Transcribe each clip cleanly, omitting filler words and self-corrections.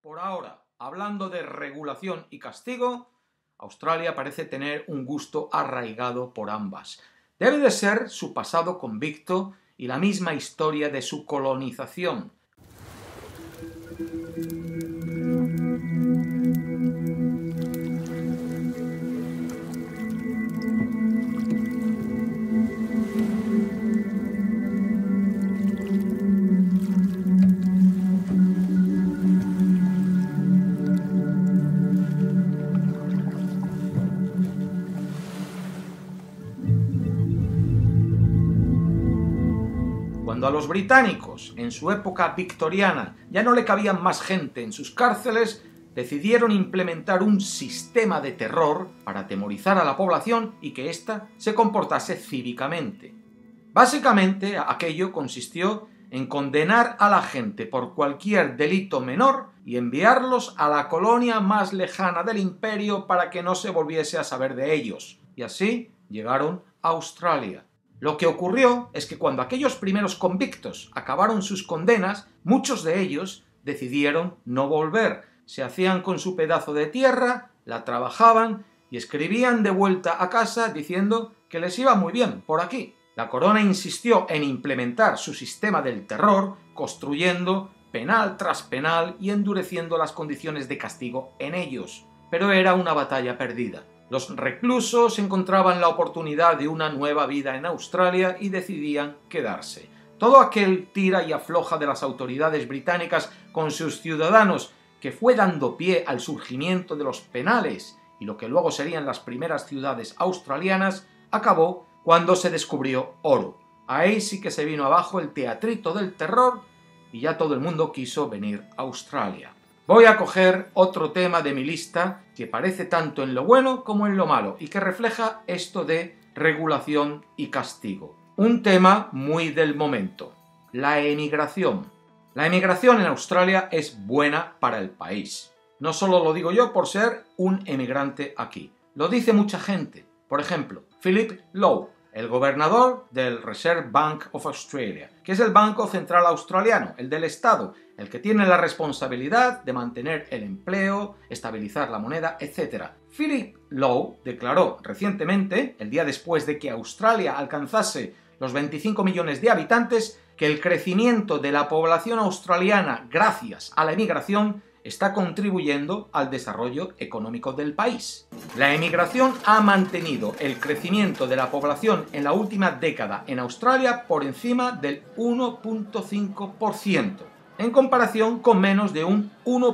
Por ahora, hablando de regulación y castigo, Australia parece tener un gusto arraigado por ambas. Debe de ser su pasado convicto y la misma historia de su colonización. Cuando a los británicos, en su época victoriana, ya no le cabían más gente en sus cárceles, decidieron implementar un sistema de terror para atemorizar a la población y que ésta se comportase cívicamente. Básicamente, aquello consistió en condenar a la gente por cualquier delito menor y enviarlos a la colonia más lejana del imperio para que no se volviese a saber de ellos. Y así llegaron a Australia. Lo que ocurrió es que cuando aquellos primeros convictos acabaron sus condenas, muchos de ellos decidieron no volver. Se hacían con su pedazo de tierra, la trabajaban y escribían de vuelta a casa diciendo que les iba muy bien por aquí. La corona insistió en implementar su sistema del terror, construyendo penal tras penal y endureciendo las condiciones de castigo en ellos. Pero era una batalla perdida. Los reclusos encontraban la oportunidad de una nueva vida en Australia y decidían quedarse. Todo aquel tira y afloja de las autoridades británicas con sus ciudadanos que fue dando pie al surgimiento de los penales y lo que luego serían las primeras ciudades australianas, acabó cuando se descubrió oro. Ahí sí que se vino abajo el teatrito del terror y ya todo el mundo quiso venir a Australia. Voy a coger otro tema de mi lista que parece tanto en lo bueno como en lo malo y que refleja esto de regulación y castigo. Un tema muy del momento, la emigración. La emigración en Australia es buena para el país. No solo lo digo yo por ser un emigrante aquí, lo dice mucha gente. Por ejemplo, Philip Lowe, el gobernador del Reserve Bank of Australia, que es el banco central australiano, el del Estado, el que tiene la responsabilidad de mantener el empleo, estabilizar la moneda, etc. Philip Lowe declaró recientemente, el día después de que Australia alcanzase los 25 millones de habitantes, que el crecimiento de la población australiana gracias a la emigración está contribuyendo al desarrollo económico del país. La emigración ha mantenido el crecimiento de la población en la última década en Australia por encima del 1,5%, en comparación con menos de un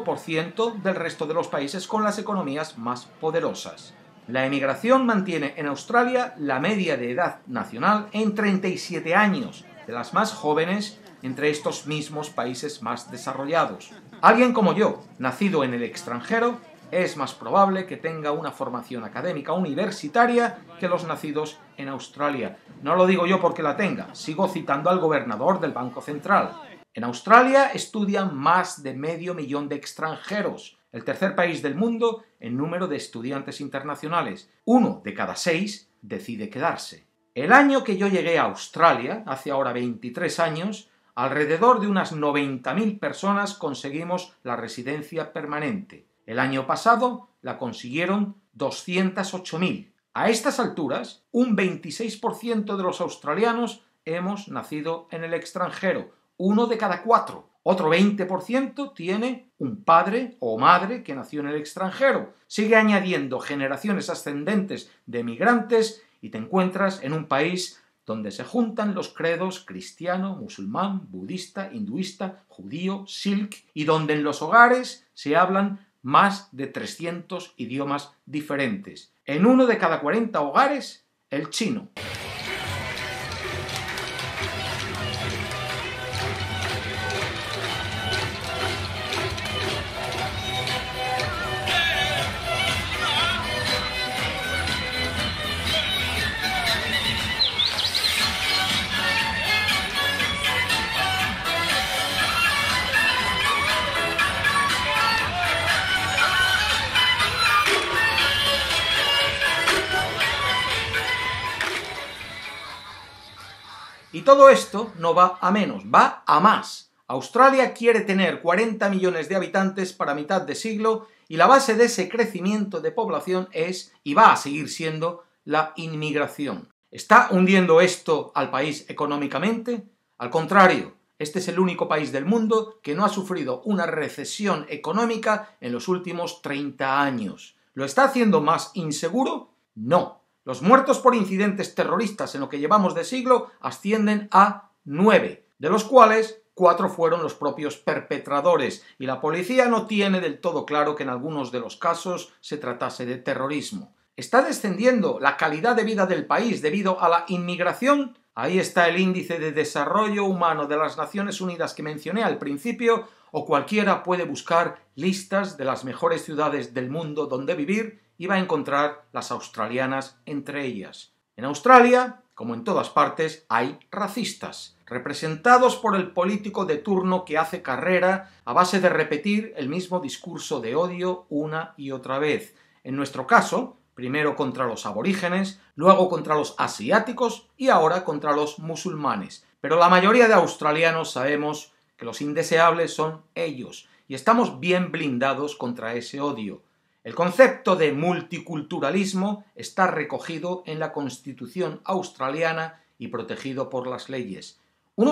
1% del resto de los países con las economías más poderosas. La emigración mantiene en Australia la media de edad nacional en 37 años, de las más jóvenes entre estos mismos países más desarrollados. Alguien como yo, nacido en el extranjero, es más probable que tenga una formación académica universitaria que los nacidos en Australia. No lo digo yo porque la tenga, sigo citando al gobernador del Banco Central. En Australia estudian más de 500.000 de extranjeros, el tercer país del mundo en número de estudiantes internacionales. 1 de cada 6 decide quedarse. El año que yo llegué a Australia, hace ahora 23 años, alrededor de unas 90.000 personas conseguimos la residencia permanente. El año pasado la consiguieron 208.000. A estas alturas, un 26% de los australianos hemos nacido en el extranjero, 1 de cada 4. Otro 20% tiene un padre o madre que nació en el extranjero. Sigue añadiendo generaciones ascendentes de migrantes y te encuentras en un país donde se juntan los credos cristiano, musulmán, budista, hinduista, judío, sikh, y donde en los hogares se hablan más de 300 idiomas diferentes. En 1 de cada 40 hogares, el chino. Y todo esto no va a menos, va a más. Australia quiere tener 40 millones de habitantes para mitad de siglo y la base de ese crecimiento de población es, y va a seguir siendo, la inmigración. ¿Está hundiendo esto al país económicamente? Al contrario, este es el único país del mundo que no ha sufrido una recesión económica en los últimos 30 años. ¿Lo está haciendo más inseguro? No. Los muertos por incidentes terroristas en lo que llevamos de siglo ascienden a 9, de los cuales 4 fueron los propios perpetradores, y la policía no tiene del todo claro que en algunos de los casos se tratase de terrorismo. ¿Está descendiendo la calidad de vida del país debido a la inmigración? Ahí está el índice de desarrollo humano de las Naciones Unidas que mencioné al principio, o cualquiera puede buscar listas de las mejores ciudades del mundo donde vivir y va a encontrar las australianas entre ellas. En Australia, como en todas partes, hay racistas, representados por el político de turno que hace carrera a base de repetir el mismo discurso de odio una y otra vez. En nuestro caso, primero contra los aborígenes, luego contra los asiáticos y ahora contra los musulmanes. Pero la mayoría de australianos sabemos que los indeseables son ellos y estamos bien blindados contra ese odio. El concepto de multiculturalismo está recogido en la Constitución australiana y protegido por las leyes. Un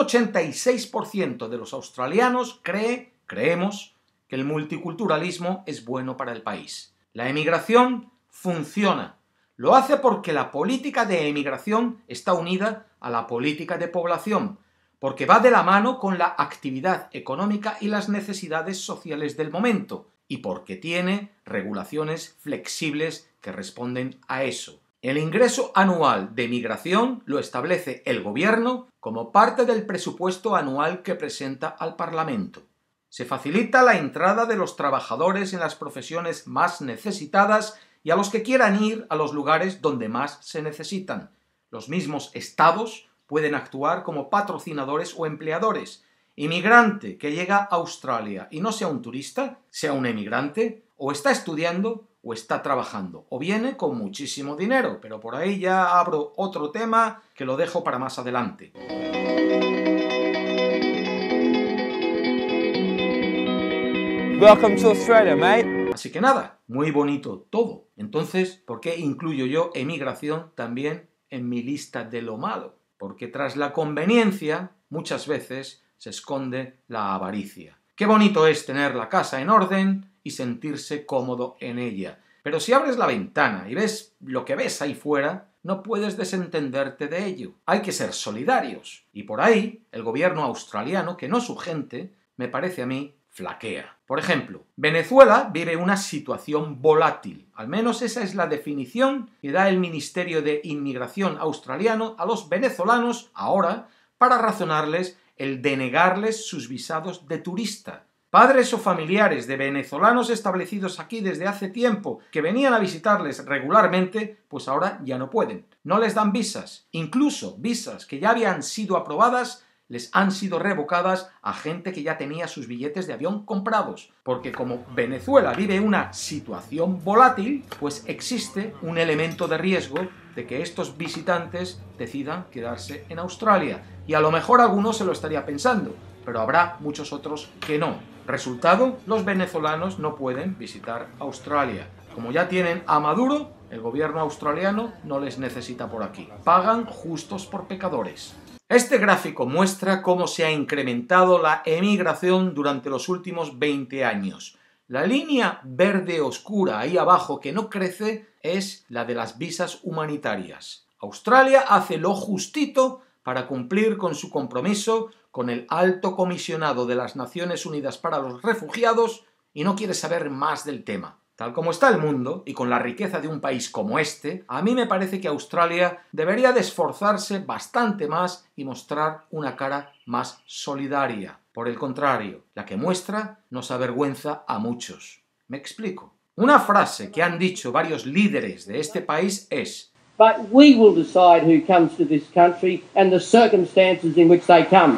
86% de los australianos creemos que el multiculturalismo es bueno para el país. La emigración funciona. Lo hace porque la política de emigración está unida a la política de población, porque va de la mano con la actividad económica y las necesidades sociales del momento, y porque tiene regulaciones flexibles que responden a eso. El ingreso anual de migración lo establece el gobierno como parte del presupuesto anual que presenta al Parlamento. Se facilita la entrada de los trabajadores en las profesiones más necesitadas y a los que quieran ir a los lugares donde más se necesitan. Los mismos estados pueden actuar como patrocinadores o empleadores. Inmigrante que llega a Australia y no sea un turista, sea un emigrante, o está estudiando o está trabajando, o viene con muchísimo dinero, pero por ahí ya abro otro tema que lo dejo para más adelante. Welcome to Australia, mate. Así que nada, muy bonito todo. Entonces, ¿por qué incluyo yo emigración también en mi lista de lo malo? Porque tras la conveniencia, muchas veces se esconde la avaricia. Qué bonito es tener la casa en orden y sentirse cómodo en ella. Pero si abres la ventana y ves lo que ves ahí fuera, no puedes desentenderte de ello. Hay que ser solidarios. Y por ahí, el gobierno australiano, que no su gente, me parece a mí, flaquea. Por ejemplo, Venezuela vive una situación volátil. Al menos esa es la definición que da el Ministerio de Inmigración australiano a los venezolanos ahora para razonarles el denegarles sus visados de turista. Padres o familiares de venezolanos establecidos aquí desde hace tiempo que venían a visitarles regularmente, pues ahora ya no pueden. No les dan visas. Incluso visas que ya habían sido aprobadas les han sido revocadas a gente que ya tenía sus billetes de avión comprados, porque como Venezuela vive una situación volátil, pues existe un elemento de riesgo de que estos visitantes decidan quedarse en Australia. Y a lo mejor alguno se lo estaría pensando, pero habrá muchos otros que no. Resultado, los venezolanos no pueden visitar Australia. Como ya tienen a Maduro, el gobierno australiano no les necesita por aquí. Pagan justos por pecadores. Este gráfico muestra cómo se ha incrementado la emigración durante los últimos 20 años. La línea verde oscura ahí abajo que no crece es la de las visas humanitarias. Australia hace lo justito para cumplir con su compromiso con el Alto Comisionado de las Naciones Unidas para los Refugiados y no quiere saber más del tema. Tal como está el mundo, y con la riqueza de un país como este, a mí me parece que Australia debería de esforzarse bastante más y mostrar una cara más solidaria. Por el contrario, la que muestra nos avergüenza a muchos. ¿Me explico? Una frase que han dicho varios líderes de este país es: But we will decide who comes to this country and the circumstances in which they come.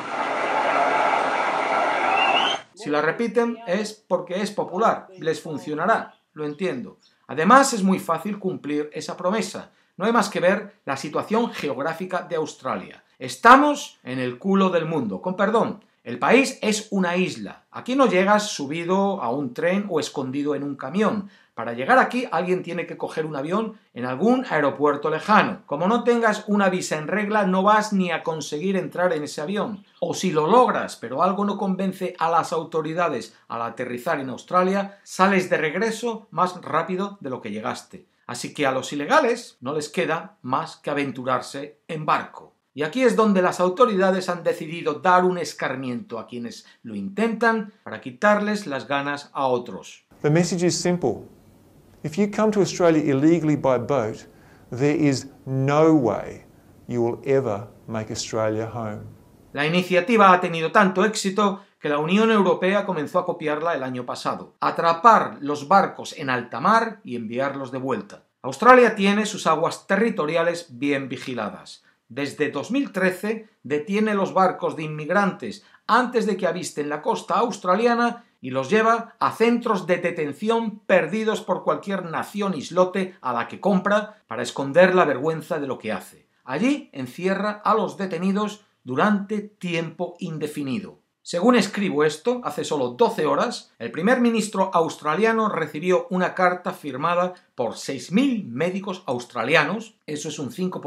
Si la repiten es porque es popular, les funcionará. Lo entiendo. Además, es muy fácil cumplir esa promesa. No hay más que ver la situación geográfica de Australia. Estamos en el culo del mundo, con perdón. El país es una isla. Aquí no llegas subido a un tren o escondido en un camión. Para llegar aquí alguien tiene que coger un avión en algún aeropuerto lejano. Como no tengas una visa en regla, no vas ni a conseguir entrar en ese avión. O si lo logras, pero algo no convence a las autoridades al aterrizar en Australia, sales de regreso más rápido de lo que llegaste. Así que a los ilegales no les queda más que aventurarse en barco. Y aquí es donde las autoridades han decidido dar un escarmiento a quienes lo intentan para quitarles las ganas a otros. The message is simple. If you come to Australia illegally by boat, there is no way you will ever make Australia home. La iniciativa ha tenido tanto éxito que la Unión Europea comenzó a copiarla el año pasado. Atrapar los barcos en alta mar y enviarlos de vuelta. Australia tiene sus aguas territoriales bien vigiladas. Desde 2013 detiene los barcos de inmigrantes antes de que avisten la costa australiana y los lleva a centros de detención perdidos por cualquier nación islote a la que compra para esconder la vergüenza de lo que hace. Allí encierra a los detenidos durante tiempo indefinido. Según escribo esto, hace solo 12 horas, el primer ministro australiano recibió una carta firmada por 6.000 médicos australianos, eso es un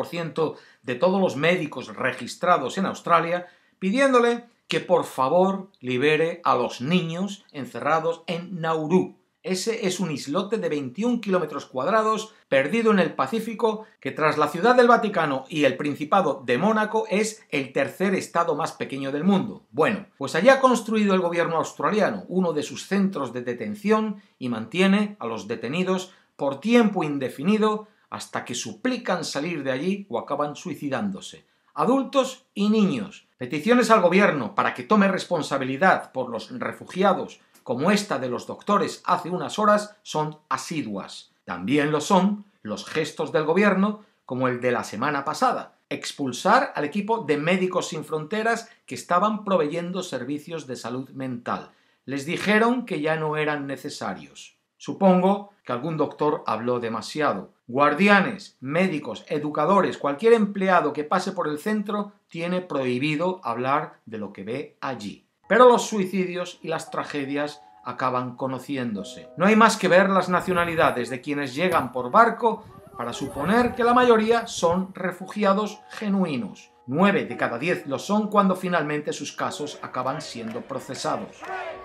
5% de todos los médicos registrados en Australia, pidiéndole que por favor libere a los niños encerrados en Nauru. Ese es un islote de 21 kilómetros cuadrados perdido en el Pacífico que tras la Ciudad del Vaticano y el Principado de Mónaco es el tercer estado más pequeño del mundo. Bueno, pues allí ha construido el gobierno australiano uno de sus centros de detención y mantiene a los detenidos por tiempo indefinido hasta que suplican salir de allí o acaban suicidándose. Adultos y niños. Peticiones al gobierno para que tome responsabilidad por los refugiados como esta de los doctores hace unas horas, son asiduas. También lo son los gestos del gobierno, como el de la semana pasada, expulsar al equipo de Médicos Sin Fronteras que estaban proveyendo servicios de salud mental. Les dijeron que ya no eran necesarios. Supongo que algún doctor habló demasiado. Guardianes, médicos, educadores, cualquier empleado que pase por el centro tiene prohibido hablar de lo que ve allí. Pero los suicidios y las tragedias acaban conociéndose. No hay más que ver las nacionalidades de quienes llegan por barco para suponer que la mayoría son refugiados genuinos. 9 de cada 10 lo son cuando finalmente sus casos acaban siendo procesados.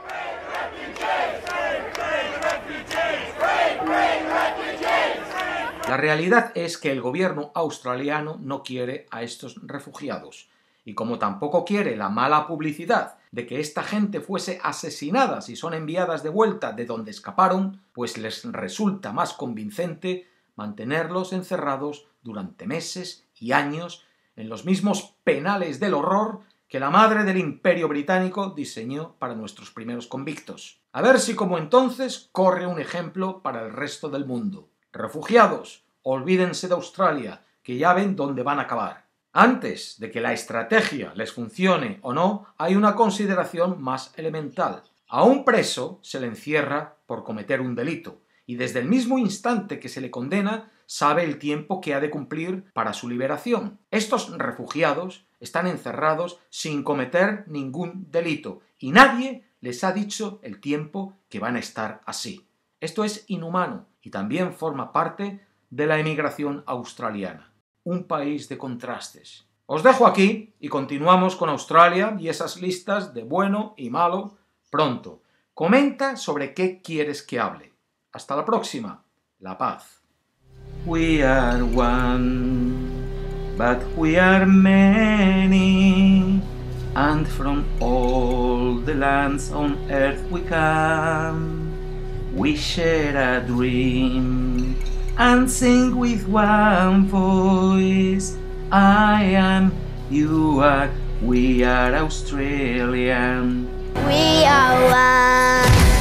La realidad es que el gobierno australiano no quiere a estos refugiados. Y como tampoco quiere la mala publicidad de que esta gente fuese asesinada si son enviadas de vuelta de donde escaparon, pues les resulta más convincente mantenerlos encerrados durante meses y años en los mismos penales del horror que la madre del Imperio Británico diseñó para nuestros primeros convictos. A ver si como entonces corre un ejemplo para el resto del mundo. Refugiados, olvídense de Australia, que ya ven dónde van a acabar. Antes de que la estrategia les funcione o no, hay una consideración más elemental. A un preso se le encierra por cometer un delito, y desde el mismo instante que se le condena, sabe el tiempo que ha de cumplir para su liberación. Estos refugiados están encerrados sin cometer ningún delito, y nadie les ha dicho el tiempo que van a estar así. Esto es inhumano, y también forma parte de la emigración australiana. Un país de contrastes. Os dejo aquí y continuamos con Australia y esas listas de bueno y malo pronto. Comenta sobre qué quieres que hable. Hasta la próxima. La paz. We are one, but we are many, and from all the lands on earth we come. We share a dream and sing with one voice. I am, you are, we are Australian. We are one.